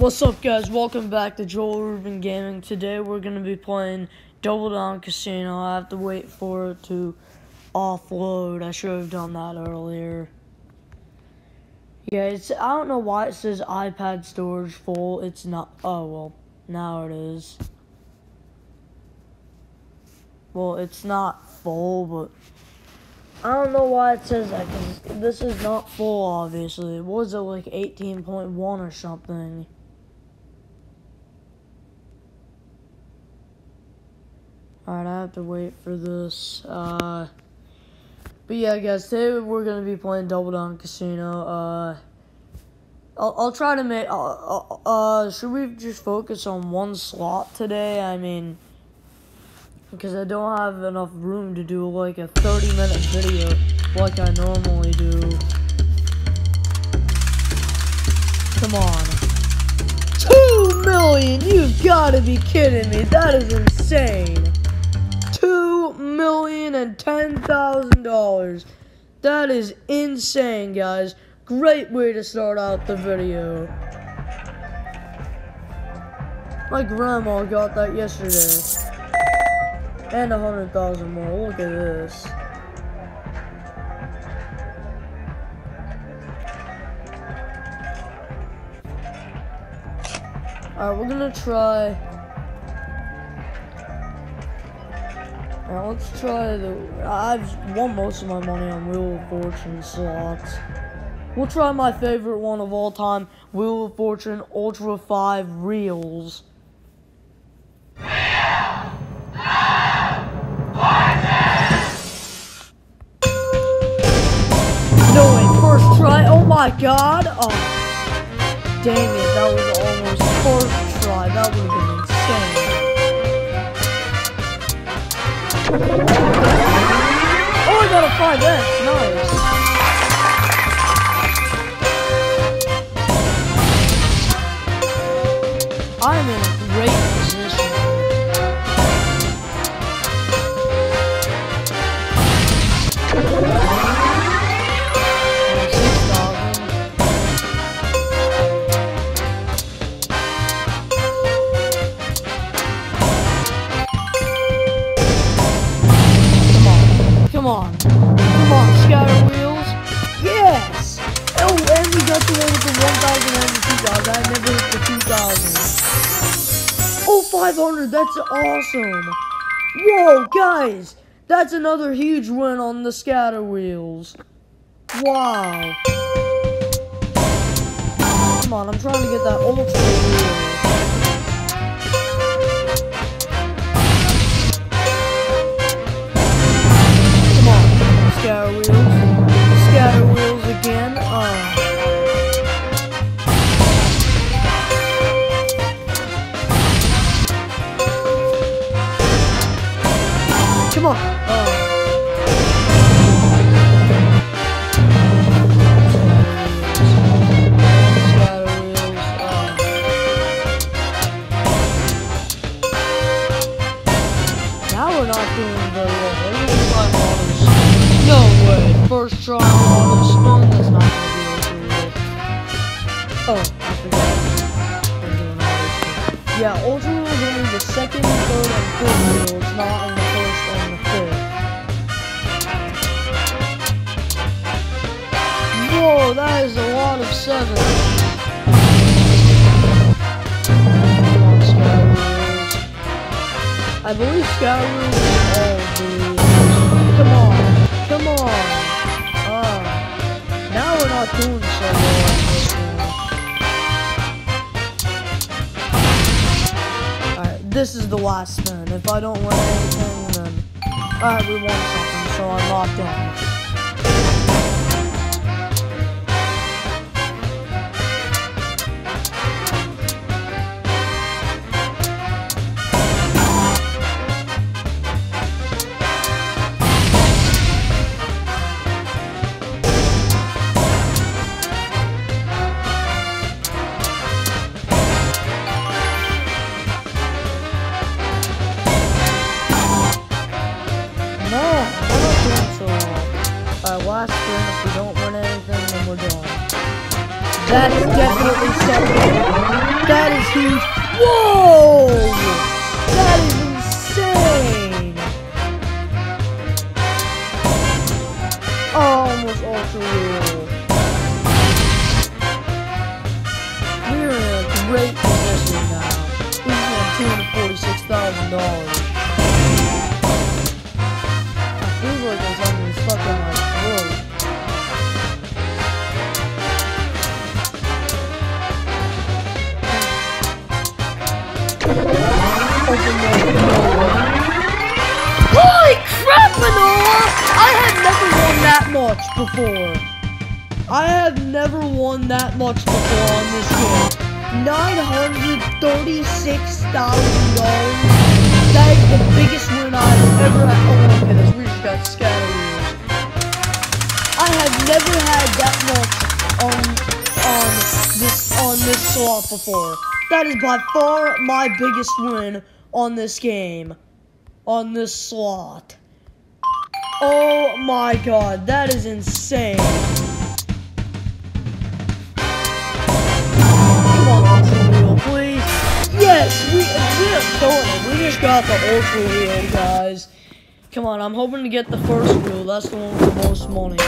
What's up, guys? Welcome back to Joel Rubin Gaming. Today we're going to be playing Double Down Casino. I have to wait for it to offload. I should have done that earlier. Yeah, I don't know why it says iPad storage full. It's not. Oh, well, now it is. Well, it's not full, but I don't know why it says that, because this is not full, obviously. What was it, like 18.1 or something? Alright, I have to wait for this. But yeah, guys, today we're going to be playing Double Down Casino. I'll try to make, should we just focus on one slot today? I mean, because I don't have enough room to do like a 30-minute video like I normally do. Come on. 2 million! You've got to be kidding me. That is insane. $2,010,000. That is insane, guys. Great way to start out the video. My grandma got that yesterday. And 100,000 more. Look at this. Alright, we're gonna try. Now let's try I've won most of my money on Wheel of Fortune slots. We'll try my favorite one of all time, Wheel of Fortune Ultra 5 Reels. No way, first try, oh my god! Oh, dang it, that was almost first try, that would have been insane. Oh, I got a 5X, nice. I am in a great position. Come on, scatter wheels. Yes! Oh, and we got the one with the 1,000 and the 2,000. I never hit the 2,000. Oh, 500, that's awesome. Whoa, guys, that's another huge win on the scatter wheels. Wow. Come on, I'm trying to get that ultra wheel. Scatter wheels again. Come on. Scatter wheels. Now we're not doing very well. No way! First try on the spoon, that's not gonna be over with. Oh, I forgot. I'm doing all this shit. Yeah, Ultra Wheel is only the second, third, and fourth wheel. It's not in the first and the fifth. Whoa, that is a lot of sevens. Come on, Scatter Wheels. I believe Scatter Wheels is all these. Come on. Come on. Now we're not doing so well on this one. Alright, this is the last spin. If I don't win anything, then... Alright, we won something, so I'm locked on. Last spin, if we don't win anything, then we're done. That's definitely something. That great position now. He's getting $246,000. I feel like there's something stuck in my throat. Holy crap, Manoa! I have never won that much before. I have never won that much before on this game. $936,000. That is the biggest win I've ever had. Oh my goodness, we just got scattered. I have never had that much on this slot before. That is by far my biggest win on this game. On this slot. Oh my god, that is insane. Come on, Ultra Wheel, please. Yes, we are going it. We just got the Ultra Wheel, guys. Come on, I'm hoping to get the first wheel. That's the one with the most money.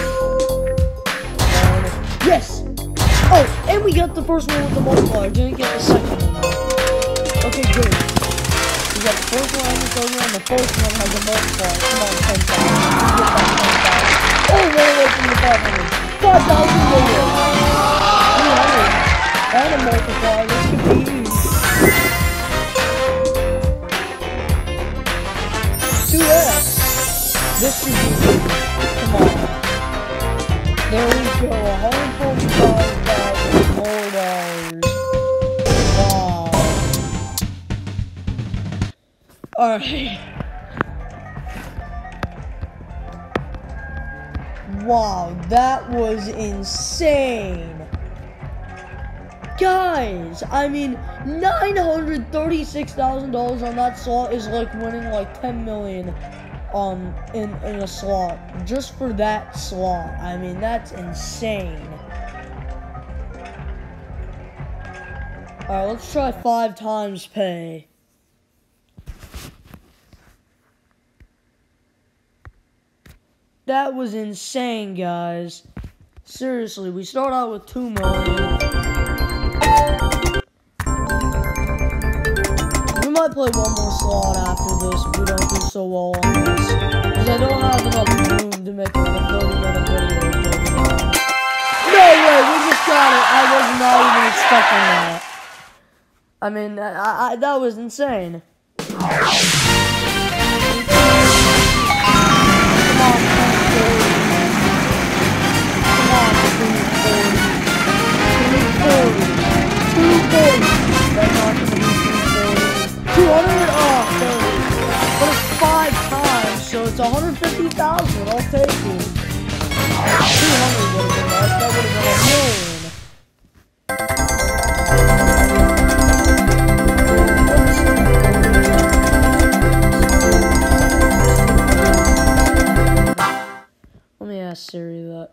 Yes! Oh, and we got the first one with the multiplier. Didn't get the second one. Okay, good. We got the first one and the third one. The first one has a multiplier. Come on, 10,000. Oh, way away from the 500. 5,000 more. 300. And a multiplier. This could be huge. 2x. This should be huge. Come on. There we go. $145,000 more dollars. Wow. Alright. Wow, that was insane. Guys, I mean, $936,000 on that slot is like winning like 10 million in a slot. Just for that slot. I mean, that's insane. Alright, let's try 5 times pay. That was insane, guys. Seriously, we start out with 2 million. We might play one more slot after this if we don't do so well on this. Because I don't have enough room to make like a 30-minute video. No way, we just got it. I was not even expecting that. I mean, that was insane. Come on, 240. That's not going to be 240. 200? Oh, 30. But it's 5 times, so it's 150,000. I'll take it. 200 would have been nice. That would have been $1 million. Let me ask Siri that.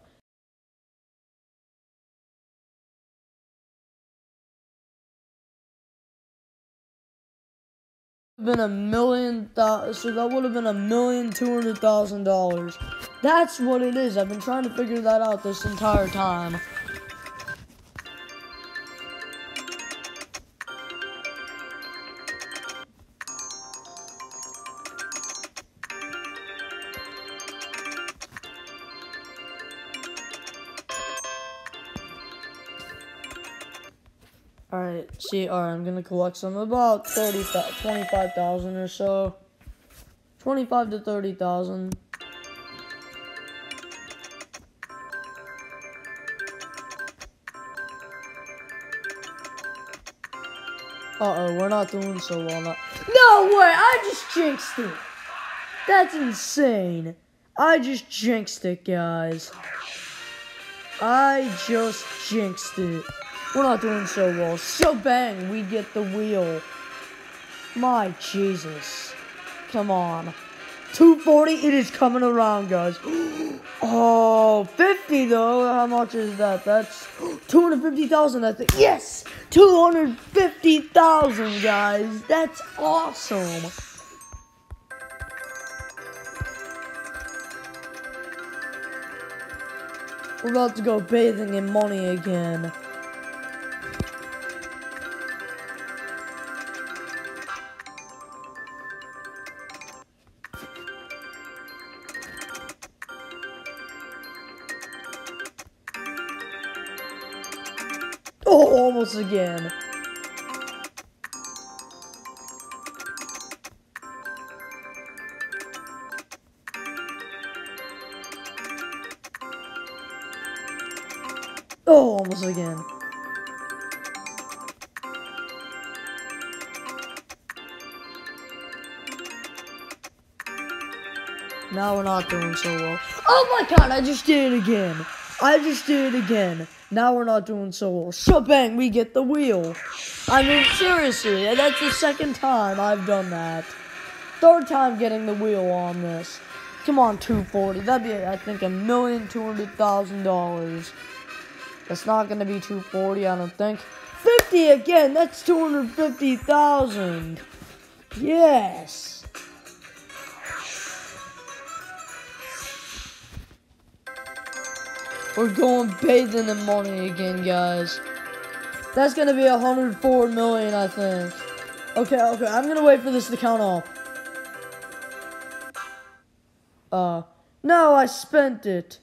Been $1 million, so that would have been $1,200,000. That's what it is. I've been trying to figure that out this entire time. Alright, I'm gonna collect some about 25,000 or so. 25 to 30,000. Uh-oh, we're not doing so well now. No way! I just jinxed it! That's insane. I just jinxed it, guys. I just jinxed it. We're not doing so well. So bang, we get the wheel. My Jesus. Come on. 240, it is coming around, guys. Oh, 50 though. How much is that? That's 250,000, I think. Yes! 250,000, guys. That's awesome. We're about to go bathing in money again. almost again. Oh, almost again. Now we're not doing so well. Oh my god, I just did it again. I just did it again. Now we're not doing so well. Shebang, we get the wheel. I mean, seriously, that's the second time I've done that. Third time getting the wheel on this. Come on, 240. That'd be, I think, $1,200,000. That's not gonna be 240, I don't think. 50 again. That's 250,000. Yes. We're going bathing in money again, guys. That's gonna be 104 million, I think. Okay, I'm gonna wait for this to count off. No, I spent it.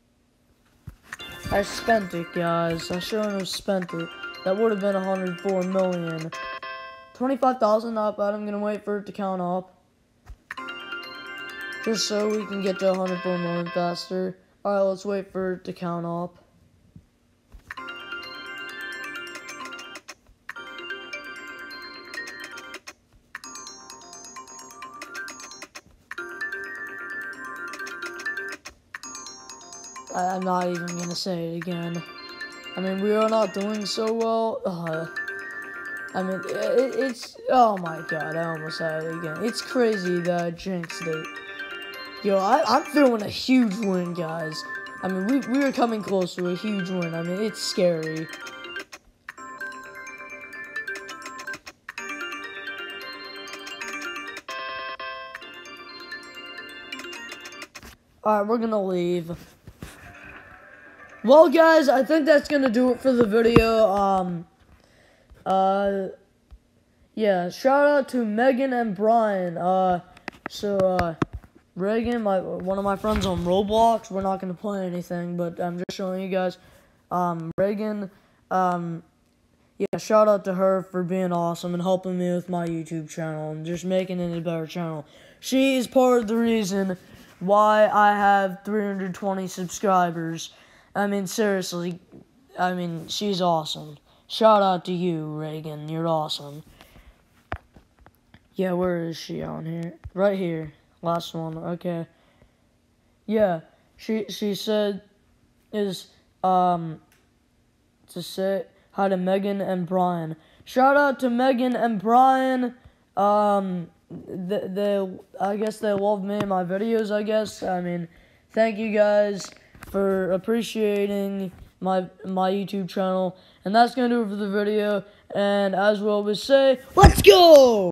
I spent it, guys. I sure enough spent it. That would have been 104 million. 25,000, not bad. I'm gonna wait for it to count up. Just so we can get to 104 million faster. Alright, let's wait for it to count up. I'm not even gonna say it again. I mean, we are not doing so well. I mean, it's... Oh my god, I almost said it again. It's crazy that I jinxed it. Yo, I'm feeling a huge win, guys. I mean, we are coming close to a huge win. I mean, it's scary. Alright, we're gonna leave. Well, guys, I think that's gonna do it for the video. Yeah, shout out to Megan and Brian. Reagan, one of my friends on Roblox. We're not gonna play anything, but I'm just showing you guys. Reagan, yeah, shout out to her for being awesome and helping me with my YouTube channel and just making it a better channel. She is part of the reason why I have 320 subscribers. I mean, seriously, I mean, she's awesome. Shout out to you, Reagan. You're awesome. Yeah, where is she on here? Right here. Last one. Okay. Yeah, she said is to say hi to Megan and Brian. Shout out to Megan and Brian. They I guess they love me and my videos, I guess. I mean, thank you guys for appreciating my YouTube channel. And that's gonna do it for the video. And as we always say, let's go!